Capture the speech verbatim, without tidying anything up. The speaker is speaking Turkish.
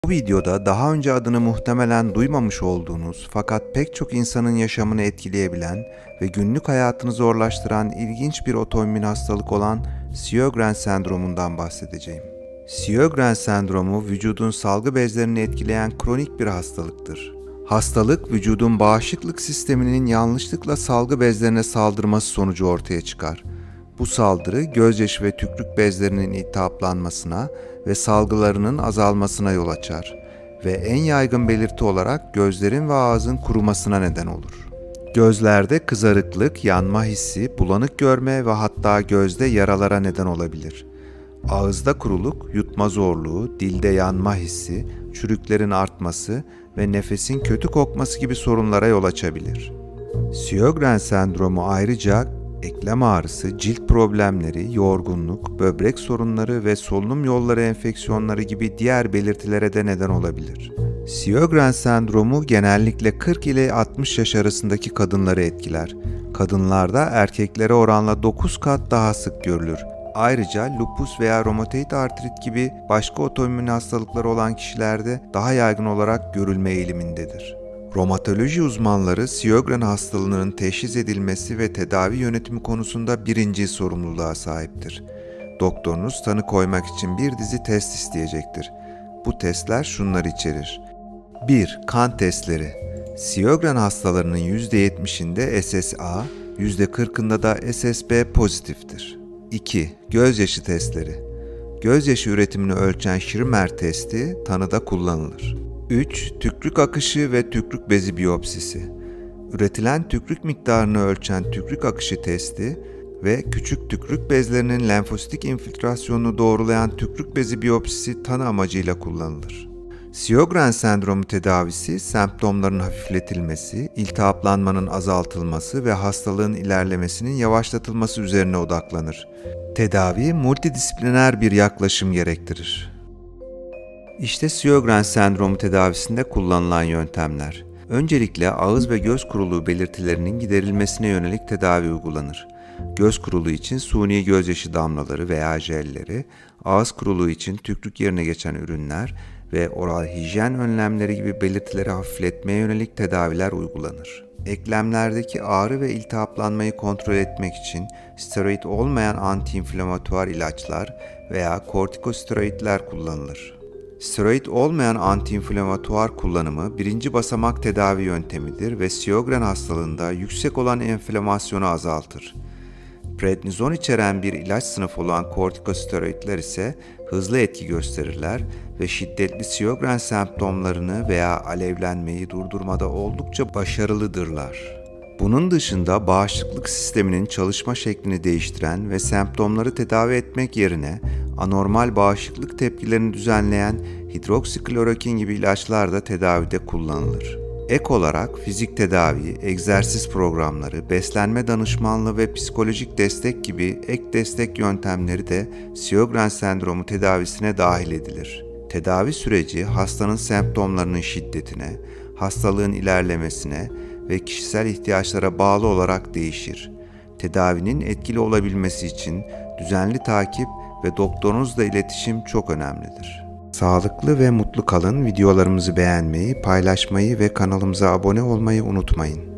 Bu videoda daha önce adını muhtemelen duymamış olduğunuz fakat pek çok insanın yaşamını etkileyebilen ve günlük hayatını zorlaştıran ilginç bir otoimmün hastalık olan Sjögren sendromundan bahsedeceğim. Sjögren sendromu vücudun salgı bezlerini etkileyen kronik bir hastalıktır. Hastalık, vücudun bağışıklık sisteminin yanlışlıkla salgı bezlerine saldırması sonucu ortaya çıkar. Bu saldırı, gözyaşı ve tükrük bezlerinin iltihaplanmasına ve salgılarının azalmasına yol açar ve en yaygın belirti olarak gözlerin ve ağzın kurumasına neden olur. Gözlerde kızarıklık, yanma hissi, bulanık görme ve hatta gözde yaralara neden olabilir. Ağızda kuruluk, yutma zorluğu, dilde yanma hissi, çürüklerin artması ve nefesin kötü kokması gibi sorunlara yol açabilir. Sjögren sendromu ayrıca eklem ağrısı, cilt problemleri, yorgunluk, böbrek sorunları ve solunum yolları enfeksiyonları gibi diğer belirtilere de neden olabilir. Sjögren sendromu genellikle kırk ile altmış yaş arasındaki kadınları etkiler. Kadınlarda erkeklere oranla dokuz kat daha sık görülür. Ayrıca lupus veya romatoid artrit gibi başka otoimmün hastalıkları olan kişilerde daha yaygın olarak görülme eğilimindedir. Romatoloji uzmanları Sjögren hastalığının teşhis edilmesi ve tedavi yönetimi konusunda birinci sorumluluğa sahiptir. Doktorunuz tanı koymak için bir dizi test isteyecektir. Bu testler şunları içerir. bir Kan testleri. Sjögren hastalarının yüzde yetmişinde S S A, yüzde kırkında da S S B pozitiftir. iki Gözyaşı testleri. Gözyaşı üretimini ölçen Schirmer testi tanıda kullanılır. üç Tükrük akışı ve tükrük bezi biyopsisi. Üretilen tükrük miktarını ölçen tükrük akışı testi ve küçük tükrük bezlerinin lenfositik infiltrasyonunu doğrulayan tükrük bezi biyopsisi tanı amacıyla kullanılır. Sjögren sendromu tedavisi, semptomların hafifletilmesi, iltihaplanmanın azaltılması ve hastalığın ilerlemesinin yavaşlatılması üzerine odaklanır. Tedavi, multidisipliner bir yaklaşım gerektirir. İşte Sjögren sendromu tedavisinde kullanılan yöntemler. Öncelikle ağız ve göz kuruluğu belirtilerinin giderilmesine yönelik tedavi uygulanır. Göz kuruluğu için suni gözyaşı damlaları veya jelleri, ağız kuruluğu için tükrük yerine geçen ürünler ve oral hijyen önlemleri gibi belirtileri hafifletmeye yönelik tedaviler uygulanır. Eklemlerdeki ağrı ve iltihaplanmayı kontrol etmek için steroid olmayan antiinflamatuar ilaçlar veya kortikosteroidler kullanılır. Steroid olmayan antiinflamatuar kullanımı birinci basamak tedavi yöntemidir ve Sjögren hastalığında yüksek olan enflamasyonu azaltır. Prednizon içeren bir ilaç sınıfı olan kortikosteroidler ise hızlı etki gösterirler ve şiddetli Sjögren semptomlarını veya alevlenmeyi durdurmada oldukça başarılıdırlar. Bunun dışında bağışıklık sisteminin çalışma şeklini değiştiren ve semptomları tedavi etmek yerine anormal bağışıklık tepkilerini düzenleyen hidroksiklorokin gibi ilaçlar da tedavide kullanılır. Ek olarak fizik tedavi, egzersiz programları, beslenme danışmanlığı ve psikolojik destek gibi ek destek yöntemleri de Sjögren sendromu tedavisine dahil edilir. Tedavi süreci hastanın semptomlarının şiddetine, hastalığın ilerlemesine ve kişisel ihtiyaçlara bağlı olarak değişir. Tedavinin etkili olabilmesi için düzenli takip ve doktorunuzla iletişim çok önemlidir. Sağlıklı ve mutlu kalın, videolarımızı beğenmeyi, paylaşmayı ve kanalımıza abone olmayı unutmayın.